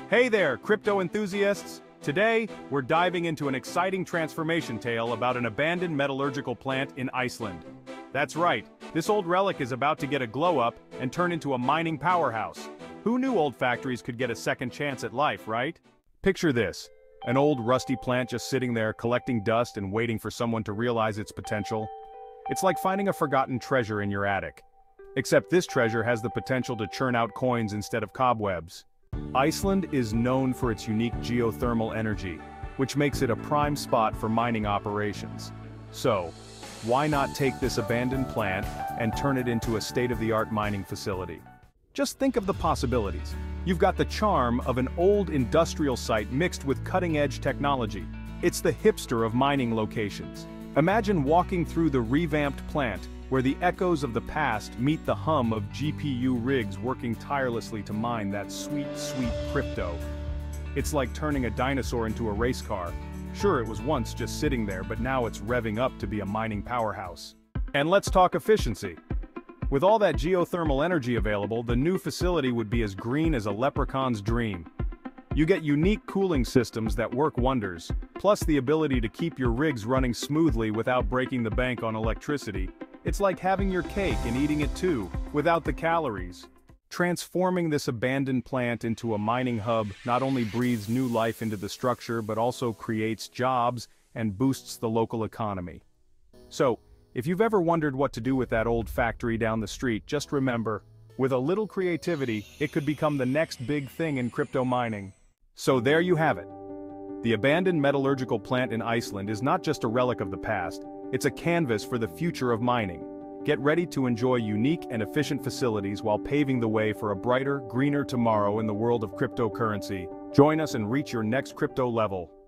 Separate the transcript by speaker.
Speaker 1: Hey there, crypto enthusiasts! Today, we're diving into an exciting transformation tale about an abandoned metallurgical plant in Iceland. That's right, this old relic is about to get a glow-up and turn into a mining powerhouse. Who knew old factories could get a second chance at life, right? Picture this, an old rusty plant just sitting there collecting dust and waiting for someone to realize its potential. It's like finding a forgotten treasure in your attic. Except this treasure has the potential to churn out coins instead of cobwebs. Iceland is known for its unique geothermal energy, which makes it a prime spot for mining operations. So, why not take this abandoned plant and turn it into a state-of-the-art mining facility? Just think of the possibilities. You've got the charm of an old industrial site mixed with cutting-edge technology. It's the hipster of mining locations. Imagine walking through the revamped plant, where the echoes of the past meet the hum of GPU rigs working tirelessly to mine that sweet, sweet crypto. It's like turning a dinosaur into a race car. Sure, it was once just sitting there, but now it's revving up to be a mining powerhouse. And let's talk efficiency. With all that geothermal energy available, the new facility would be as green as a leprechaun's dream. You get unique cooling systems that work wonders, plus the ability to keep your rigs running smoothly without breaking the bank on electricity. It's like having your cake and eating it too, without the calories. Transforming this abandoned plant into a mining hub not only breathes new life into the structure but also creates jobs and boosts the local economy. So, if you've ever wondered what to do with that old factory down the street, just remember, with a little creativity, it could become the next big thing in crypto mining. So there you have it. The abandoned metallurgical plant in Iceland is not just a relic of the past, it's a canvas for the future of mining. Get ready to enjoy unique and efficient facilities while paving the way for a brighter, greener tomorrow in the world of cryptocurrency. Join us and reach your next crypto level.